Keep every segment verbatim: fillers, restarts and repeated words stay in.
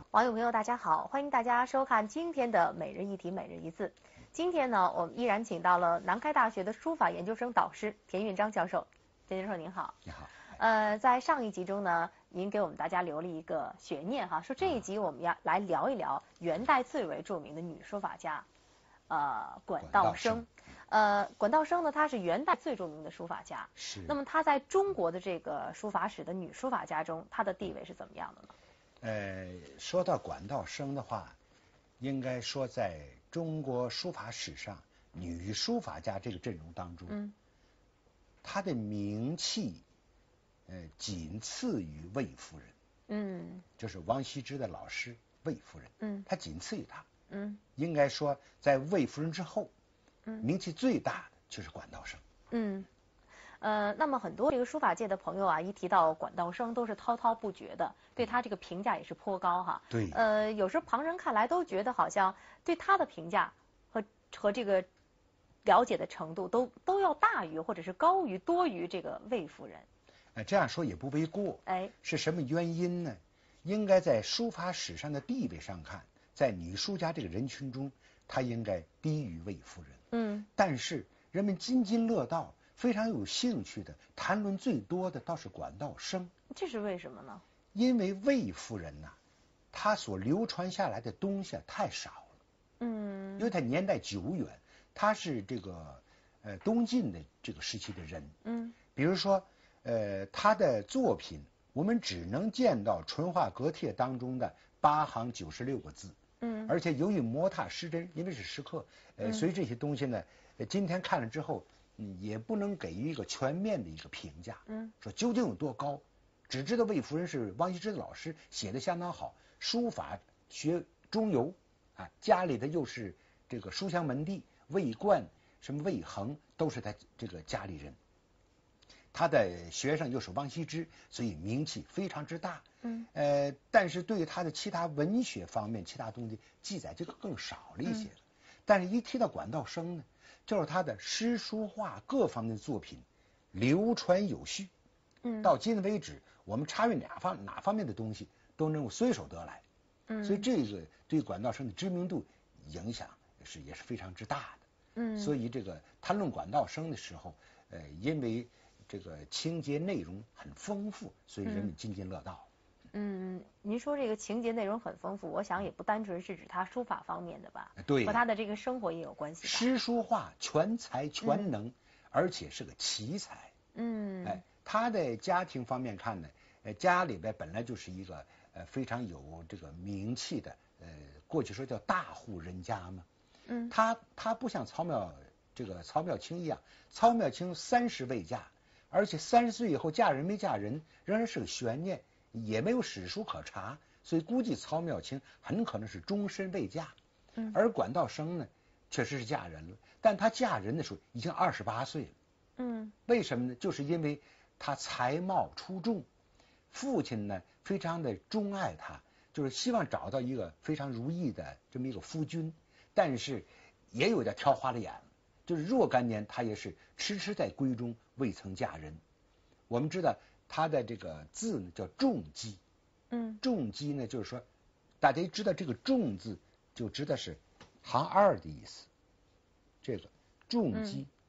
网友朋友，大家好，欢迎大家收看今天的每日一题每日一字。今天呢，我们依然请到了南开大学的书法研究生导师田运章教授。田教授您好。 你好。 呃，在上一集中呢，您给我们大家留了一个悬念哈，说这一集我们要来聊一聊元代最为著名的女书法家，呃，管道升。呃，管道升呢，她是元代最著名的书法家。 是。 那么她在中国的这个书法史的女书法家中，她的地位是怎么样的呢？ 呃，说到管道升的话，应该说在中国书法史上，女书法家这个阵容当中，嗯，她的名气，呃，仅次于魏夫人，嗯，就是王羲之的老师魏夫人，嗯，她仅次于她，嗯，应该说在魏夫人之后，嗯，名气最大的就是管道升， 嗯。呃，那么很多这个书法界的朋友啊，一提到管道升都是滔滔不绝的，对他这个评价也是颇高哈。 对。 呃，有时候旁人看来都觉得好像对他的评价和和这个了解的程度都都要大于或者是高于多于这个魏夫人。 哎，这样说也不为过。 哎， 是什么原因呢？应该在书法史上的地位上看，在女书家这个人群中，她应该低于魏夫人。嗯。但是人们津津乐道。非常有兴趣的谈论最多的倒是管道升， 这是为什么呢？ 因为魏夫人呐、啊，她所流传下来的东西太少了，嗯，因为她年代久远，她是这个呃东晋的这个时期的人，嗯，比如说呃她的作品，我们只能见到《淳化阁帖》当中的八行九十六个字，嗯，而且由于摩踏失真，因为是石刻，呃，所以这些东西呢，呃，今天看了之后。嗯，也不能给予一个全面的一个评价。嗯，说究竟有多高，只知道魏夫人是王羲之的老师，写的相当好，书法学中游啊，家里的又是这个书香门第，魏冠什么魏恒都是他这个家里人，他的学生又是王羲之，所以名气非常之大。嗯，呃，但是对于他的其他文学方面，其他东西记载就更少了一些了。嗯、但是一提到管道升呢？就是他的诗书画各方面的作品流传有序，嗯，到今为止，我们查阅哪方哪方面的东西都能够随手得来，嗯，所以这个对管道升的知名度影响是也是非常之大的，嗯，所以这个谈论管道升的时候，呃，因为这个情节内容很丰富，所以人们津津乐道。 嗯，您说这个情节内容很丰富，我想也不单纯是指他书法方面的吧？ 对， 和他的这个生活也有关系吧？ 诗书画全才全能，嗯、而且是个奇才。嗯，哎，他的家庭方面看呢，呃，家里边本来就是一个呃非常有这个名气的，呃，过去说叫大户人家嘛。嗯，他他不像曹妙这个曹妙卿一样，曹妙卿三十未嫁，而且三十岁以后嫁人没嫁人，仍然是个悬念。也没有史书可查，所以估计曹妙卿很可能是终身未嫁。嗯，而管道升呢，确实是嫁人了，但她嫁人的时候已经二十八岁了。嗯，为什么呢？就是因为她才貌出众，父亲呢非常的钟爱她，就是希望找到一个非常如意的这么一个夫君，但是也有点挑花了眼了，就是若干年她也是迟迟在闺中，未曾嫁人。我们知道。他的这个字呢叫仲基，嗯，仲基呢就是说，大家一知道这个仲字就知道是行二的意思。这个仲基，嗯、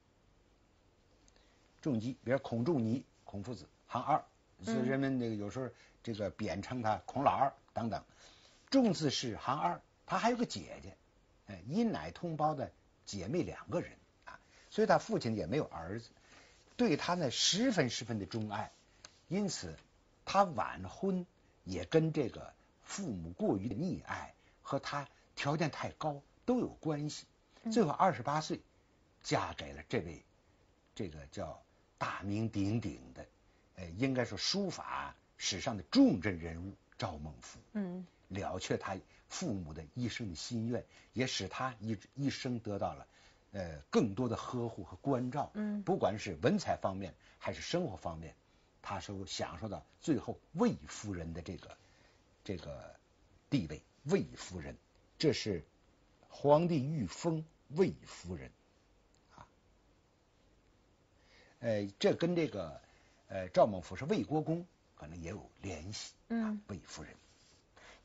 仲基，比如孔仲尼，孔夫子行二，所以人们那个有时候这个贬称他孔老二等等。仲字是行二，他还有个姐姐，哎，因奶同胞的姐妹两个人啊，所以他父亲也没有儿子。对他呢十分十分的钟爱，因此他晚婚也跟这个父母过于的溺爱和他条件太高都有关系。最后二十八岁嫁给了这位这个叫大名鼎鼎的，呃，应该说书法史上的重镇人物赵孟頫。嗯，了却他父母的一生的心愿，也使他一一生得到了。呃，更多的呵护和关照，嗯，不管是文采方面还是生活方面，他是享受到最后魏夫人的这个这个地位。魏夫人，这是皇帝御封魏夫人啊，呃，这跟这个呃赵孟頫是魏国公可能也有联系，嗯，魏夫人。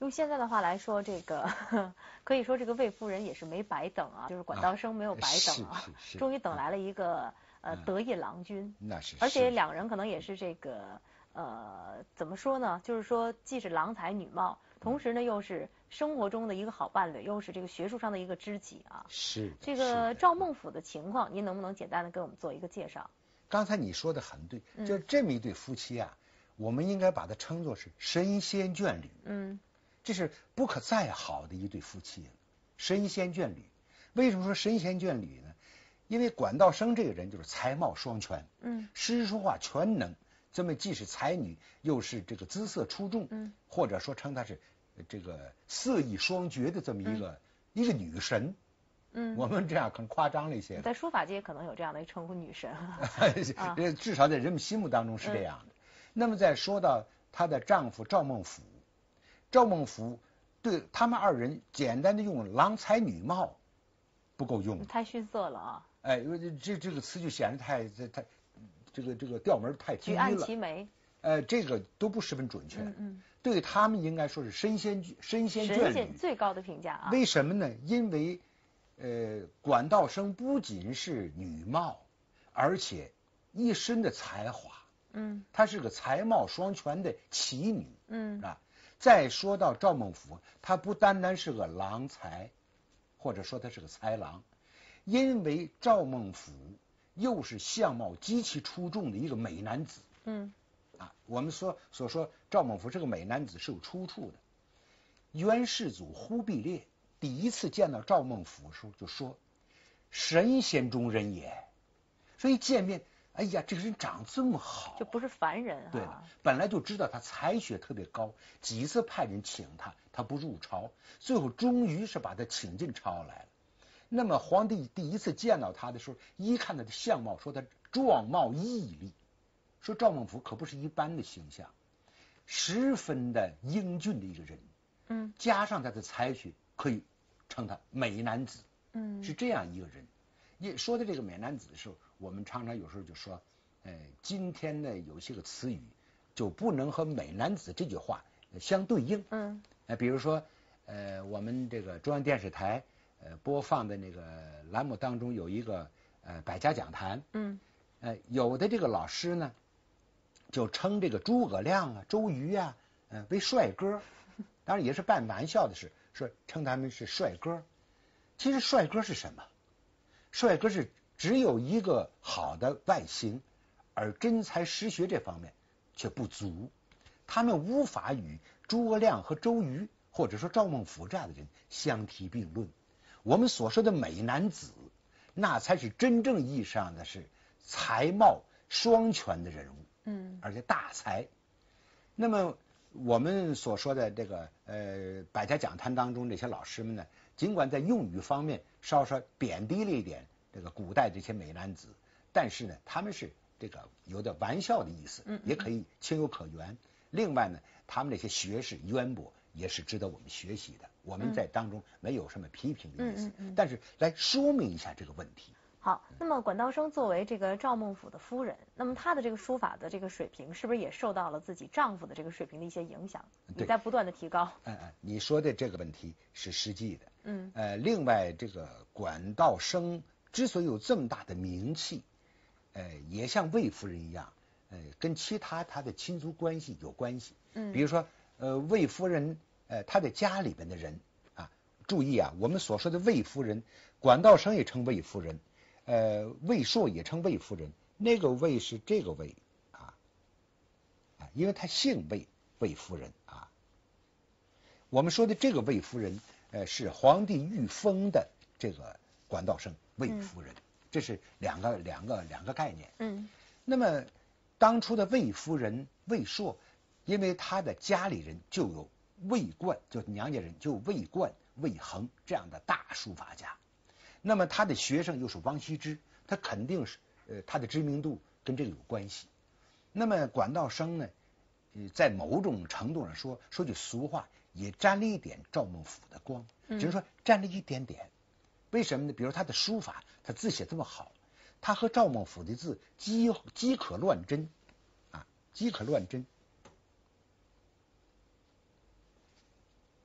用现在的话来说，这个可以说这个魏夫人也是没白等啊，就是管道升没有白等啊，终于等来了一个呃得意郎君。 那是。 而且两人可能也是这个呃怎么说呢？就是说既是郎才女貌，同时呢又是生活中的一个好伴侣，又是这个学术上的一个知己啊。 是。 这个赵孟俯的情况，您能不能简单的给我们做一个介绍？ 刚才你说的很对，就是这么一对夫妻啊，我们应该把它称作是神仙眷侣。嗯。这是不可再好的一对夫妻了，神仙眷侣。为什么说神仙眷侣呢？因为管道升这个人就是才貌双全，嗯，诗书画全能，这么既是才女，又是这个姿色出众，嗯，或者说称她是这个色艺双绝的这么一个、嗯、一个女神。嗯，我们这样可能夸张了一些， 在书法界可能有这样的称呼女神， 啊、至少在人们心目当中是这样的。嗯、那么再说到她的丈夫赵孟俯。赵孟俯对他们二人简单的用郎才女貌不够用， 太逊色了啊！ 哎，这这个词就显得太太这个这个调门太低了。 举案齐眉， 呃，这个都不十分准确。嗯嗯，对他们应该说是神仙神仙眷侣， 神仙最高的评价啊！ 为什么呢？因为呃，管道升不仅是女貌，而且一身的才华。嗯，她是个才貌双全的奇女。嗯啊。再说到赵孟俯，他不单单是个郎才，或者说他是个才郎，因为赵孟俯又是相貌极其出众的一个美男子。嗯，啊，我们说所说赵孟俯是个美男子是有出处的。元世祖忽必烈第一次见到赵孟俯的时候就说：“神仙中人也。”所以见面，哎呀，这个人长这么好， 就不是凡人啊。 对了，本来就知道他才学特别高，几次派人请他，他不入朝，最后终于是把他请进朝来了。那么皇帝第一次见到他的时候，一看他的相貌，说他壮貌屹立，说赵孟俯可不是一般的形象，十分的英俊的一个人。嗯，加上他的才学，可以称他美男子。嗯，是这样一个人。一说的这个美男子的时候，我们常常有时候就说，呃，今天呢有些个词语就不能和美男子这句话相对应。嗯，呃，比如说，呃，我们这个中央电视台呃播放的那个栏目当中有一个呃百家讲坛。嗯，呃，有的这个老师呢就称这个诸葛亮啊、周瑜啊，呃为帅哥，当然也是半玩笑的事，说称他们是帅哥。其实帅哥是什么？帅哥是只有一个好的外形，而真才实学这方面却不足，他们无法与诸葛亮和周瑜或者说赵孟俯这样的人相提并论。我们所说的美男子，那才是真正意义上的是才貌双全的人物，嗯，而且大才。那么我们所说的这个呃百家讲坛当中这些老师们呢，尽管在用语方面稍稍贬低了一点这个古代这些美男子，但是呢，他们是这个有点玩笑的意思，也可以情有可原。另外呢，他们那些学识渊博，也是值得我们学习的。我们在当中没有什么批评的意思，但是来说明一下这个问题。 好，那么管道升作为这个赵孟俯的夫人，那么她的这个书法的这个水平，是不是也受到了自己丈夫的这个水平的一些影响，也在不断的提高？ 嗯嗯，你说的这个问题是实际的。嗯，呃，另外这个管道升之所以有这么大的名气，呃，也像魏夫人一样，呃，跟其他她的亲族关系有关系。嗯，比如说，呃，魏夫人，呃，她的家里边的人啊，注意啊，我们所说的魏夫人，管道升也称魏夫人。呃，魏硕也称魏夫人，那个魏是这个魏啊，啊，因为他姓魏，魏夫人啊。我们说的这个魏夫人，呃，是皇帝御封的这个管道升魏夫人，嗯、这是两个两个两个概念。嗯，那么当初的魏夫人魏硕，因为他的家里人就有魏冠，就是娘家人就有魏冠、魏恒这样的大书法家。那么他的学生又是王羲之，他肯定是呃他的知名度跟这个有关系。那么管道升呢，呃，在某种程度上说，说句俗话，也沾了一点赵孟俯的光，只是说沾了一点点。为什么呢？比如他的书法，他字写这么好，他和赵孟俯的字几几可乱真啊，几可乱真。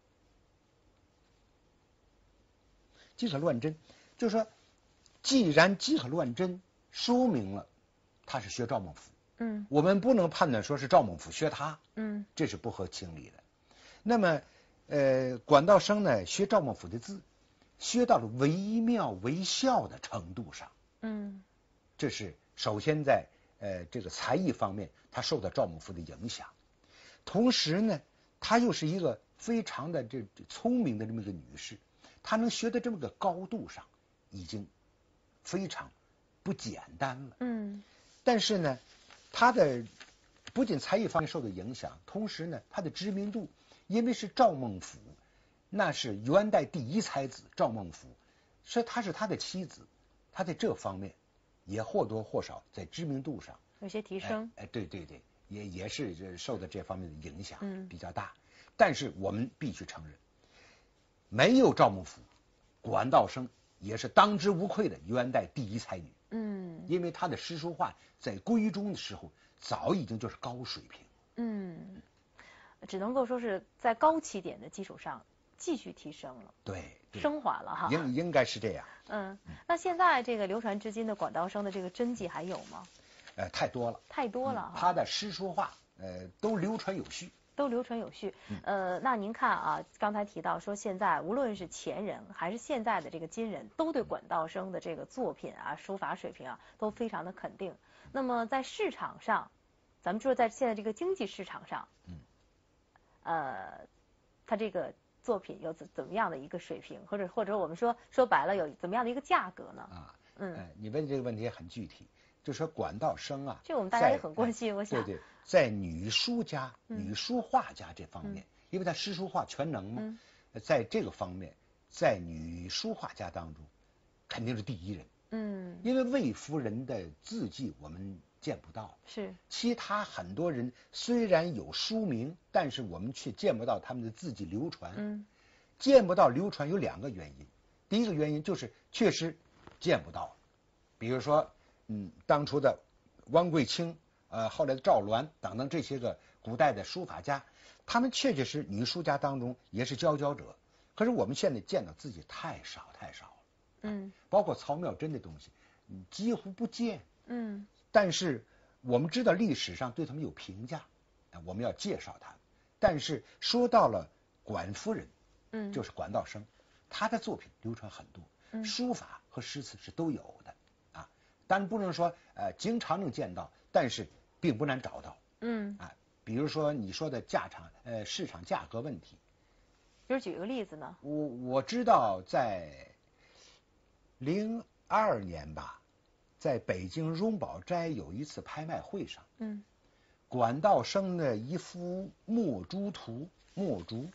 饥渴乱真，就是说，既然饥渴乱真，说明了他是学赵孟頫。 嗯， 我们不能判断说是赵孟頫学他， 嗯， 这是不合情理的。那么，呃，管道生呢，学赵孟頫的字，学到了惟妙惟肖的程度上， 嗯， 这是首先在呃这个才艺方面，他受到赵孟頫的影响。同时呢，她又是一个非常的这这聪明的这么一个女士，她能学到这么个高度上，已经非常不简单了。 嗯， 但是呢，她的不仅才艺方面受到影响，同时呢，她的知名度，因为是赵孟頫，那是元代第一才子赵孟頫，说她是他的妻子，她在这方面也或多或少在知名度上有些提升。 哎，哎对对对，也也是受到这方面的影响嗯比较大。但是我们必须承认，没有赵孟頫，管道生也是当之无愧的元代第一才女。 嗯， 因为她的诗书画在闺中的时候早已经就是高水平。 嗯，只能够说是在高起点的基础上继续提升了， 对，对升华了哈。 应应该是这样。 嗯，那现在这个流传至今的管道生的这个真迹还有吗？ 呃，太多了， 太多了哈。 他的诗书画呃都流传有序。 都流传有序。呃，那您看啊，刚才提到说，现在无论是前人还是现在的这个今人，都对管道生的这个作品啊、书法水平啊，都非常的肯定。那么在市场上，咱们说在现在这个经济市场上， 嗯， 呃，他这个作品有怎怎么样的一个水平，或者或者我们说说白了有怎么样的一个价格呢？ 啊， 嗯， 呃、你问这个问题很具体，就说管道生啊， 这我们大家也很关心，我想。 对对，在女书家、 嗯、 女书画家这方面， 嗯、 因为他诗书画全能嘛， 嗯、 在这个方面，在女书画家当中肯定是第一人。 嗯， 因为魏夫人的字迹我们见不到， 是其他很多人虽然有书名，但是我们却见不到他们的字迹流传。 嗯， 见不到流传有两个原因，第一个原因就是确实见不到，比如说，嗯，当初的汪桂清，呃，后来的赵鸾等等这些个古代的书法家，他们确确实女书家当中也是佼佼者，可是我们现在见到字迹太少太少了。 嗯， 包括曹妙真的东西，嗯，几乎不见。 嗯， 但是我们知道历史上对他们有评价，我们要介绍他们。但是说到了管夫人， 嗯， 就是管道生，他的作品流传很多， 嗯， 书法和诗词是都有的啊。当然不能说呃经常能见到，但是并不难找到。 嗯， 啊，比如说你说的价场呃市场价格问题， 比如举个例子呢？ 我我知道在零二年吧，在北京荣宝斋有一次拍卖会上， 嗯， 管道生的一幅墨竹图，墨竹，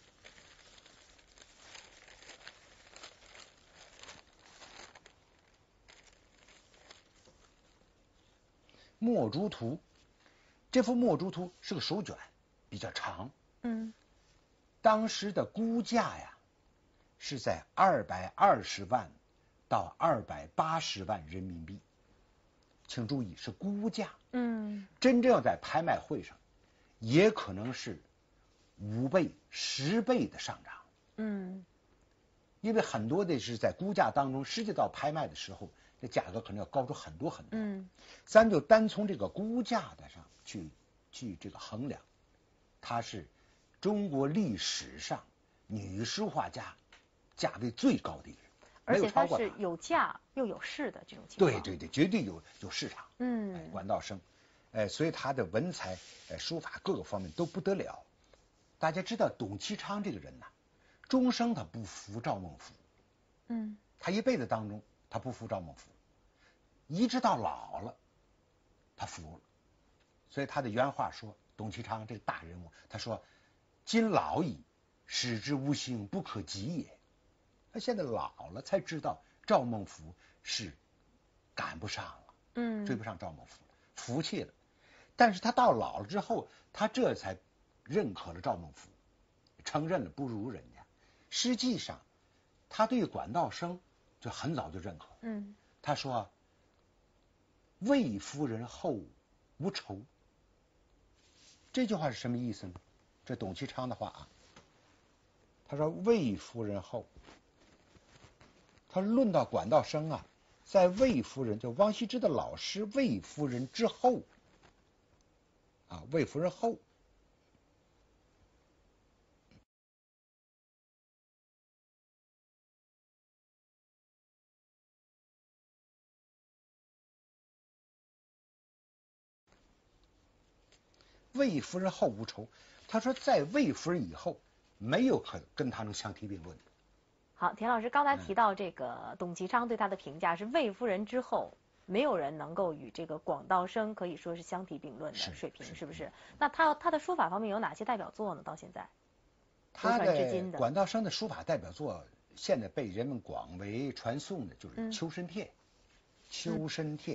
墨竹图，这幅墨竹图是个手卷，比较长， 嗯， 当时的估价呀是在二百二十万到二百八十万人民币，请注意是估价， 嗯， 真正要在拍卖会上，也可能是五倍、十倍的上涨， 嗯， 因为很多的是在估价当中，实际到拍卖的时候，这价格可能要高出很多很多。 嗯， 咱就单从这个估价的上去去这个衡量，它是中国历史上女书画家价位最高的一个人。 而且它是有价又有市的这种情况。 对对对，绝对有有市场。 嗯， 哎，管道生，哎，所以他的文采、哎书法各个方面都不得了。大家知道董其昌这个人呐、啊，终生他不服赵孟頫。 嗯， 他一辈子当中他不服赵孟頫，一直到老了，他服了。所以他的原话说，董其昌这个大人物，他说：“今老矣，使之无形，不可及也。”他现在老了才知道赵孟頫是赶不上了， 嗯， 追不上赵孟頫了，服气了。但是他到老了之后，他这才认可了赵孟頫，承认了不如人家。实际上，他对管道生就很早就认可。 嗯， 他说：“魏夫人后无仇。”这句话是什么意思呢？这董其昌的话啊，他说魏夫人后。 他论到管道生啊，在魏夫人，就王羲之的老师魏夫人之后啊，魏夫人后。魏夫人后无仇，他说在魏夫人以后，没有可跟他能相提并论的。 好，田老师刚才提到这个董其昌对他的评价是魏夫人之后，没有人能够与这个广道生可以说是相提并论的水平，是, 是不是？那他他的书法方面有哪些代表作呢？到现在， 他的管道生的书法代表作，现在被人们广为传颂的就是《秋申帖》。嗯，秋申帖。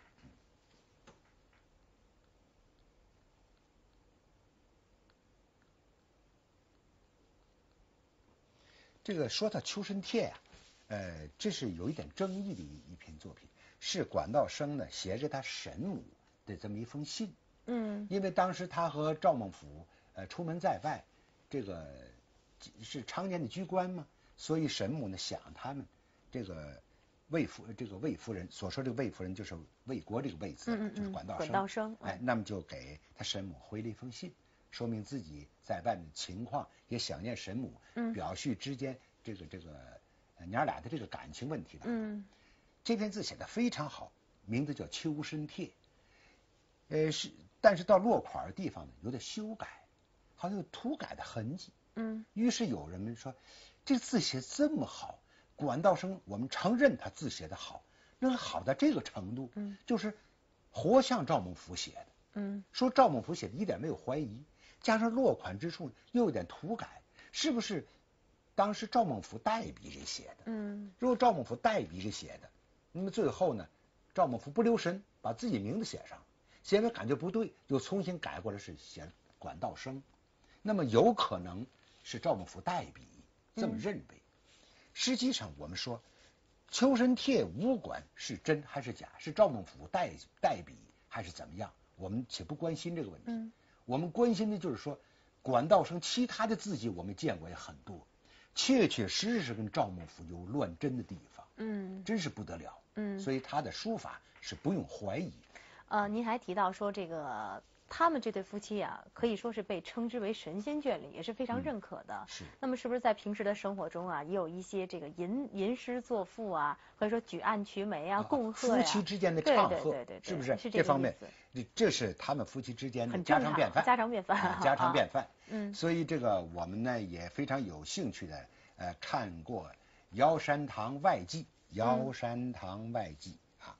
这个说到《秋申帖》啊，呃，这是有一点争议的一一篇作品，是管道生呢写给他神母的这么一封信。嗯，因为当时他和赵孟頫呃出门在外，这个是常年的居官嘛，所以神母呢想他们这个魏夫这个魏夫人所说这个魏夫人就是魏国这个魏字，嗯嗯就是管道生。 管道生， 哎，那么就给他神母回了一封信。说明自己在外面的情况，也想念神母，嗯，表叙之间这个这个娘俩的这个感情问题的。嗯，这篇字写的非常好，名字叫《秋申帖》。呃，是，但是到落款的地方呢，有点修改，好像有涂改的痕迹。嗯，于是有人们说，这字写这么好，管道生我们承认他字写的好，那好到这个程度，嗯，就是活像赵孟頫写的。嗯，说赵孟頫写的一点没有怀疑。加上落款之处又有点涂改，是不是当时赵孟頫代笔着写的？嗯，如果赵孟頫代笔着写的，那么最后呢，赵孟頫不留神把自己名字写上，写完感觉不对，又重新改过来是写管道生，那么有可能是赵孟頫代笔，这么认为。嗯，实际上我们说《秋申帖》无管是真还是假，是赵孟頫代代笔还是怎么样，我们且不关心这个问题。嗯，我们关心的就是说，管道生其他的字迹我们见过也很多，确确实实跟赵孟頫有乱真的地方，嗯，真是不得了，嗯，所以他的书法是不用怀疑。 呃，您还提到说这个他们这对夫妻啊，可以说是被称之为神仙眷侣，也是非常认可的。嗯，是。那么是不是在平时的生活中啊，也有一些这个吟吟诗作赋啊，或者说举案齐眉啊，共贺呀， 夫妻之间的唱和， 对对对对， 是不是？ 是这方面，这是他们夫妻之间的家常便饭， 家常便饭， 家常便饭。嗯，所以这个我们呢也非常有兴趣的呃看过《尧山堂外记》，《尧山堂外记》。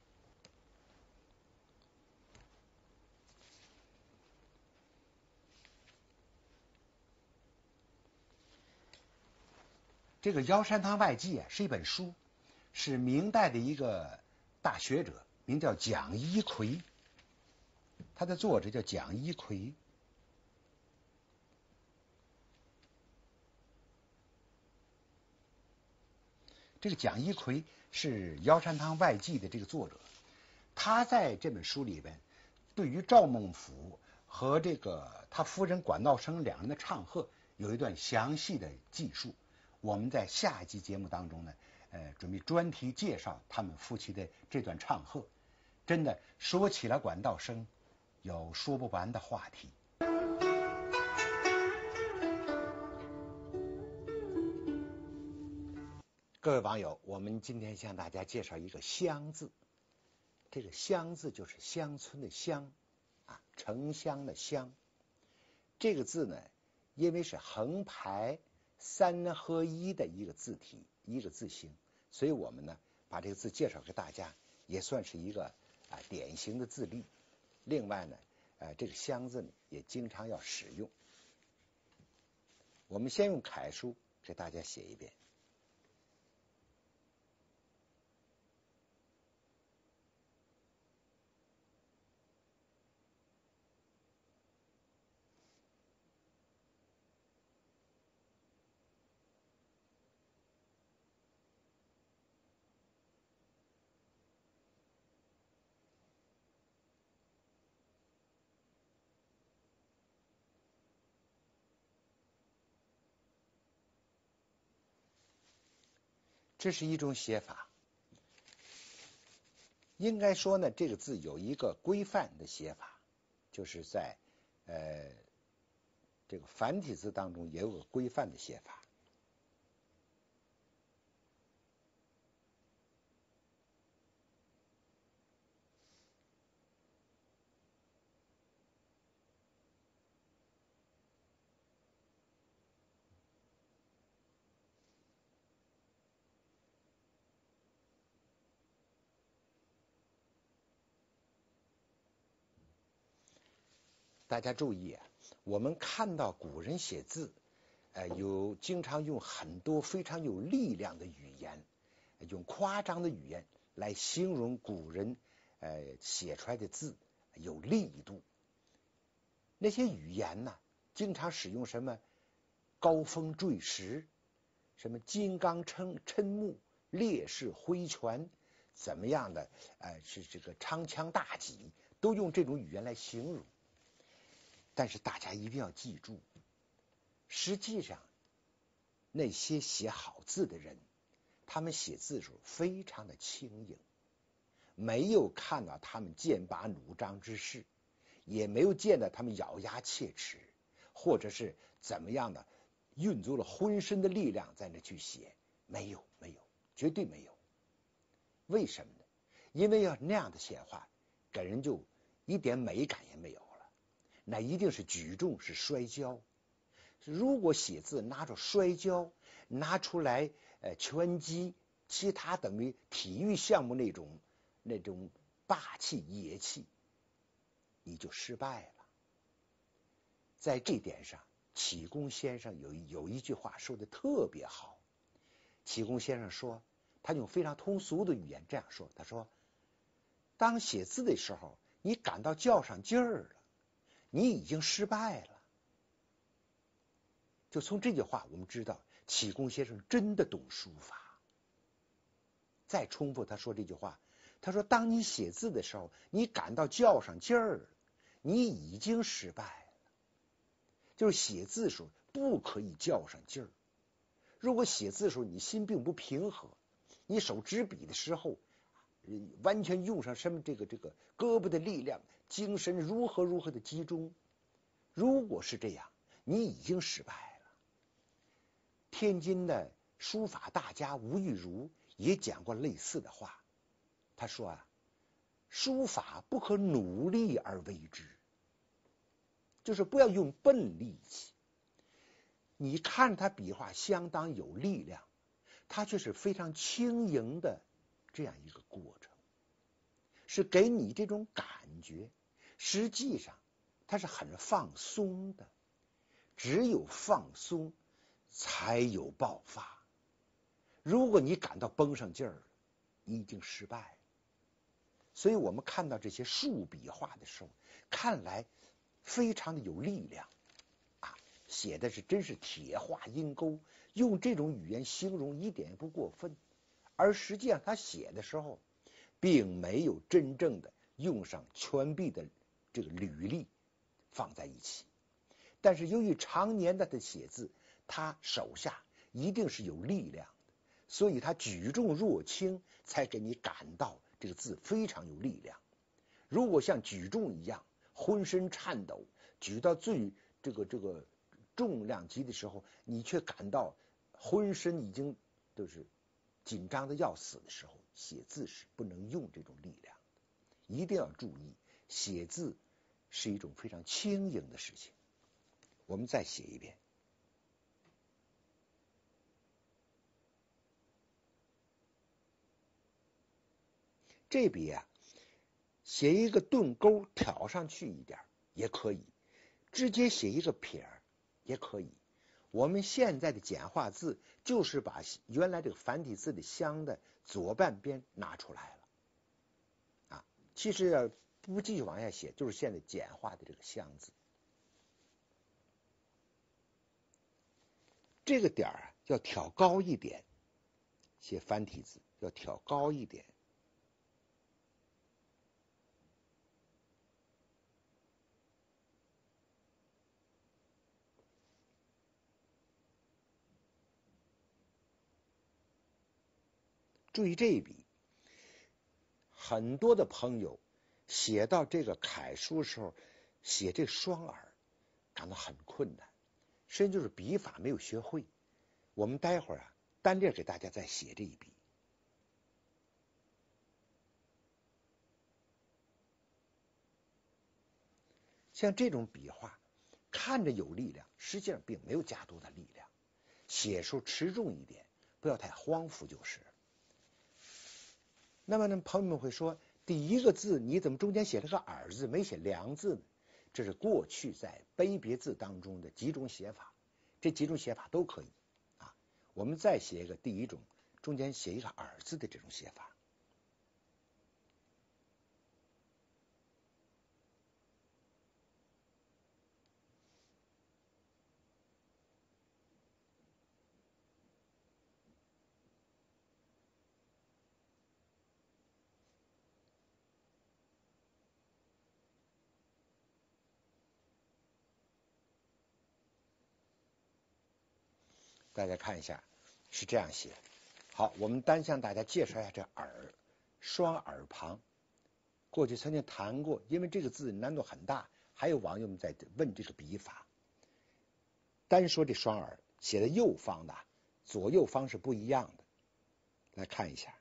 这个《尧山堂外记》啊，是一本书，是明代的一个大学者，名叫蒋一奎，他的作者叫蒋一奎。这个蒋一奎是《尧山堂外记》的这个作者，他在这本书里边，对于赵孟頫和这个他夫人管道生两人的唱和有一段详细的记述。我们在下一集节目当中呢，呃，准备专题介绍他们夫妻的这段唱和。真的说起来管道生，有说不完的话题。各位网友，我们今天向大家介绍一个乡字。这个乡字就是乡村的乡啊，城乡的乡。这个字呢，因为是横排三合一的一个字体，一个字形，所以我们呢把这个字介绍给大家，也算是一个啊典型的字例。另外呢，呃，这个乡字呢也经常要使用。我们先用楷书给大家写一遍。 这是一种写法。应该说呢，这个字有一个规范的写法，就是在呃这个繁体字当中也有个规范的写法。大家注意啊，我们看到古人写字，呃，有经常用很多非常有力量的语言，用夸张的语言来形容古人呃写出来的字有力度。那些语言呢，经常使用什么高峰坠石，什么金刚琛琛目，烈士挥拳，怎么样的呃是这个长枪大戟，都用这种语言来形容。但是大家一定要记住，实际上那些写好字的人，他们写字的时候非常的轻盈，没有看到他们剑拔弩张之势，也没有见到他们咬牙切齿，或者是怎么样的运足了浑身的力量在那去写，没有没有，绝对没有。为什么呢？因为要那样的写话，给人就一点美感也没有了，那一定是举重是摔跤。如果写字拿着摔跤，拿出来呃拳击，其他等于体育项目那种那种霸气野气，你就失败了。在这点上，启功先生有有一句话说的特别好。启功先生说，他用非常通俗的语言这样说，他说，当写字的时候，你感到较上劲儿了，你已经失败了。就从这句话我们知道，启功先生真的懂书法。再重复他说这句话，他说，当你写字的时候，你感到较上劲儿了，你已经失败了。就是写字的时候不可以较上劲儿。如果写字的时候你心并不平和，你手执笔的时候完全用上什么这个这个胳膊的力量，精神如何如何的集中，如果是这样，你已经失败了。天津的书法大家吴玉如也讲过类似的话，他说啊，书法不可努力而为之，就是不要用笨力气。你看他笔画相当有力量，他却是非常轻盈的这样一个过程，是给你这种感觉。实际上他是很放松的，只有放松才有爆发。如果你感到绷上劲儿了，你已经失败了。所以我们看到这些竖笔画的时候，看来非常的有力量啊，写的是真是铁画鹰钩，用这种语言形容一点也不过分。而实际上他写的时候并没有真正的用上全臂的这个履力放在一起，但是由于常年的的写字，他手下一定是有力量的，所以他举重若轻，才给你感到这个字非常有力量。如果像举重一样浑身颤抖，举到最这个这个重量级的时候，你却感到浑身已经都是紧张的要死的时候，写字是不能用这种力量的。一定要注意，写字是一种非常轻盈的事情。我们再写一遍。这笔啊，写一个顿钩挑上去一点也可以，直接写一个撇儿也可以。我们现在的简化字就是把原来这个繁体字的香的左半边拿出来了啊。其实要不继续往下写，就是现在简化的这个香字。这个点儿要挑高一点，写繁体字要挑高一点。 注意这一笔，很多的朋友写到这个楷书的时候，写这双耳感到很困难，实际上就是笔法没有学会。我们待会儿啊，单列给大家再写这一笔。像这种笔画，看着有力量，实际上并没有加多的力量，写时候持重一点，不要太荒浮就是。那么呢，朋友们会说，第一个字你怎么中间写了个耳字，没写良字呢？这是过去在卑别字当中的几种写法，这几种写法都可以啊。我们再写一个第一种，中间写一个耳字的这种写法。大家看一下，是这样写。好，我们单向大家介绍一下这耳，双耳旁。过去曾经谈过，因为这个字难度很大，还有网友们在问这个笔法。单说这双耳写的右方的，左右方是不一样的。来看一下，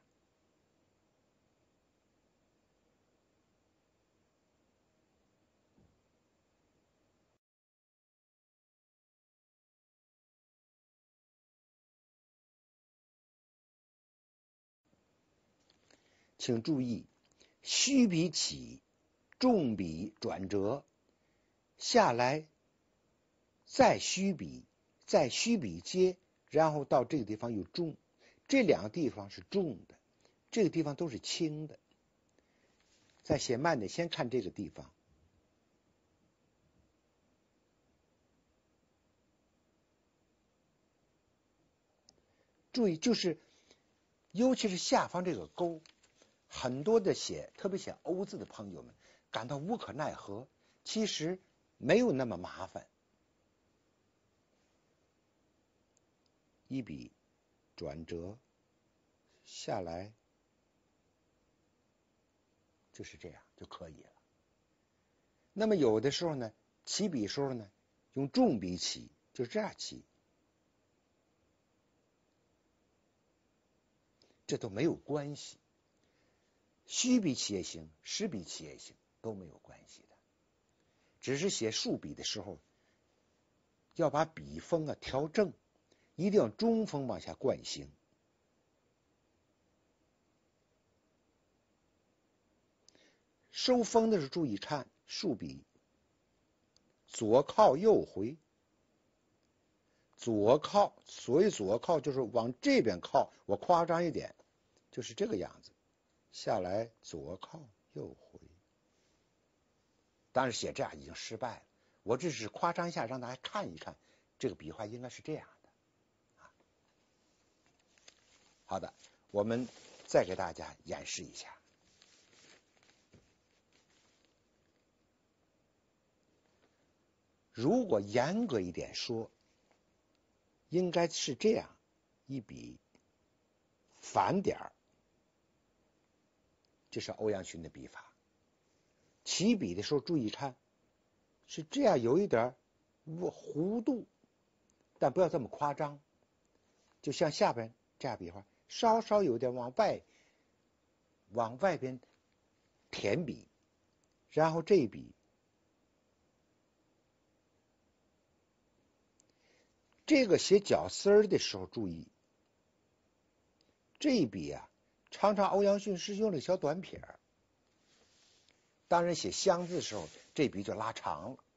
请注意，虚笔起，重笔转折，下来再虚笔，再虚笔接，然后到这个地方又重，这两个地方是重的，这个地方都是轻的。再写慢的，先看这个地方，注意就是尤其是下方这个勾，很多的写特别写欧字的朋友们感到无可奈何，其实没有那么麻烦。一笔转折下来就是这样就可以了。那么有的时候呢，起笔时候呢，用重笔起，就这样起，这都没有关系。虚笔起也行，实笔起也行，都没有关系的。只是写竖笔的时候，要把笔锋啊调正，一定要中锋往下惯行。收锋的时候注意看，竖笔左靠右回，左靠，所谓左靠就是往这边靠，我夸张一点，就是这个样子。下来左靠右回，当然写这样已经失败了，我只是夸张一下让大家看一看，这个笔画应该是这样的。好的，我们再给大家演示一下。如果严格一点说，应该是这样，一笔反点，这是欧阳询的笔法。起笔的时候注意看，是这样，有一点弧度，但不要这么夸张，就像下边这样笔画，稍稍有点往外往外边填笔，然后这一笔，这个写绞丝儿的时候注意，这一笔啊，常常欧阳询是用了小短撇儿，当然写香字的时候，这笔就拉长了。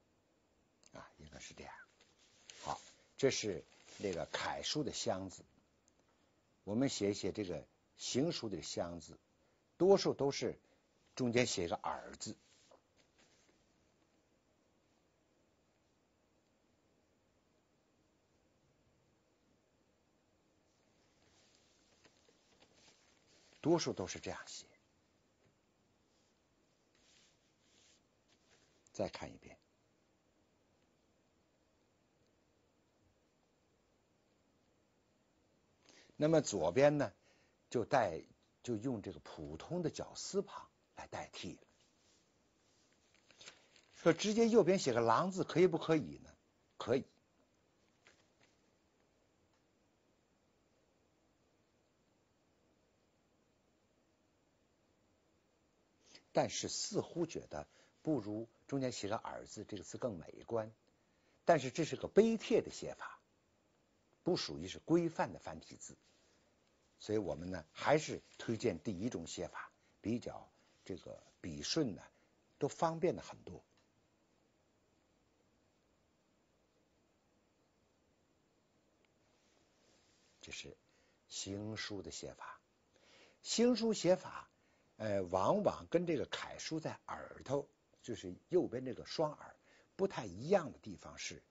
啊，应该是这样。好，这是那个楷书的香字。 我们写一写这个行书的香字，多数都是中间写个耳字。多数都是这样写。再看一遍。那么左边呢，就带就用这个普通的绞丝旁来代替了。说直接右边写个郎字可以不可以呢？可以。但是似乎觉得不如中间写个耳字这个字更美观。但是这是个碑帖的写法，不属于是规范的繁体字，所以我们呢还是推荐第一种写法，比较这个笔顺呢都方便了很多。这是行书的写法。行书写法呃，往往跟这个楷书在耳头，就是右边这个双耳不太一样的地方是，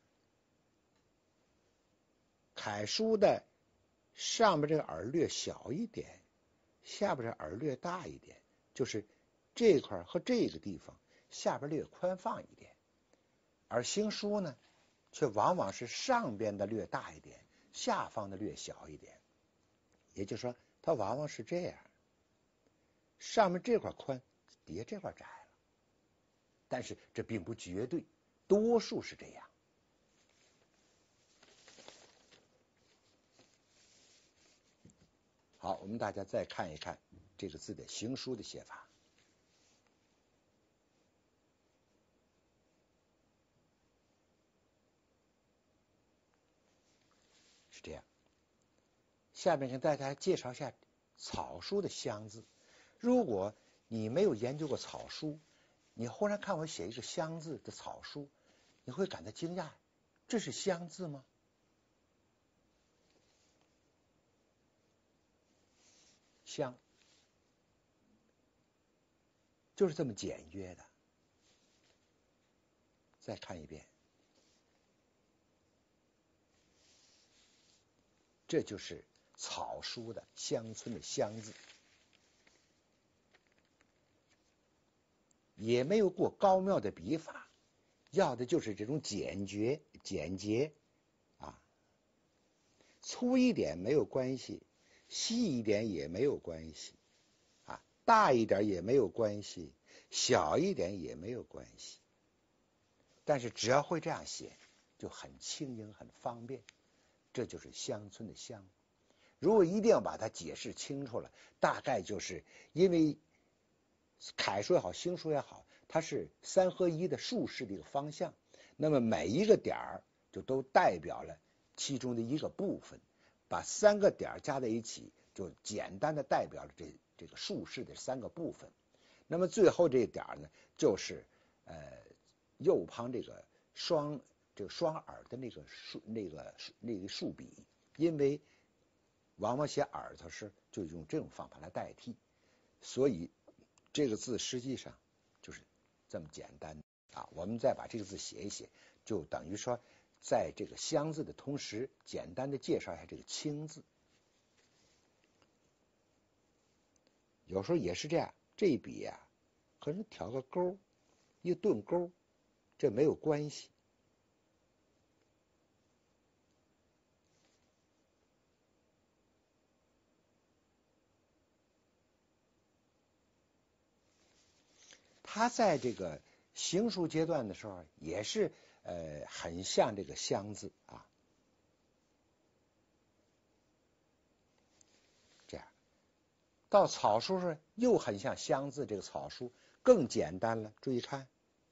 楷书的上边这个耳略小一点，下边这耳略大一点，就是这块和这个地方下边略宽放一点。而行书呢，却往往是上边的略大一点，下方的略小一点。也就是说，它往往是这样。上面这块宽，底下这块窄了，但是这并不绝对，多数是这样。好，我们大家再看一看这个字的行书的写法。是这样。下面跟大家介绍一下草书的香字。如果你没有研究过草书，你忽然看我写一个香字的草书，你会感到惊讶，这是香字吗？香就是这么简约的。再看一遍，这就是草书的乡村的乡字，也没有过高妙的笔法，要的就是这种简洁简洁啊，粗一点没有关系，细一点也没有关系啊，大一点也没有关系，小一点也没有关系。但是只要会这样写，就很轻盈很方便，这就是乡村的乡。如果一定要把它解释清楚了，大概就是因为楷书也好，行书也好，它是三合一的竖式的一个方向，那么每一个点儿就都代表了其中的一个部分，把三个点加在一起，就简单的代表了这这个竖式的三个部分。那么最后这一点呢，就是呃右旁这个双这个双耳的那个竖那个那个竖笔，因为往往写耳朵时就用这种方法来代替，所以这个字实际上就是这么简单啊。我们再把这个字写一写，就等于说在这个香字的同时，简单的介绍一下这个清字。有时候也是这样，这一笔呀、啊，可能挑个勾，一顿勾，这没有关系。他在这个行书阶段的时候，也是呃很像这个香字啊，这样。到草书时又很像香字，这个草书更简单了。注意看，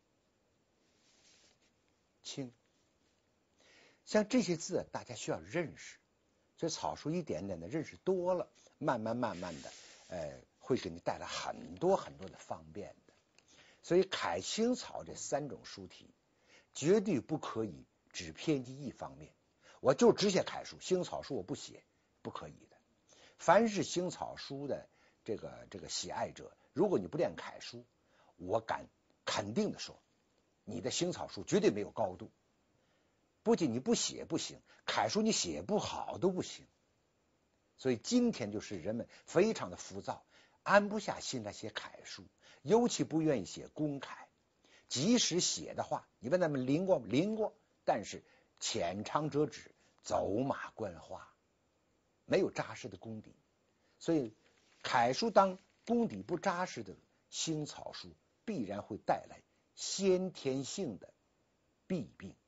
清。像这些字，大家需要认识。这草书一点点的认识多了，慢慢慢慢的，呃，会给你带来很多很多的方便的。所以楷行草这三种书体，绝对不可以只偏激一方面。我就只写楷书，行草书我不写，不可以的。 凡是行草书的这个这个喜爱者，如果你不练楷书，我敢肯定的说，你的行草书绝对没有高度。不仅你不写不行，楷书你写不好都不行。所以今天就是人们非常的浮躁，安不下心来写楷书，尤其不愿意写公楷。即使写的话，你问他们临过临过，但是浅尝辄止，走马观花，没有扎实的功底。所以楷书当功底不扎实的行草书，必然会带来先天性的弊病。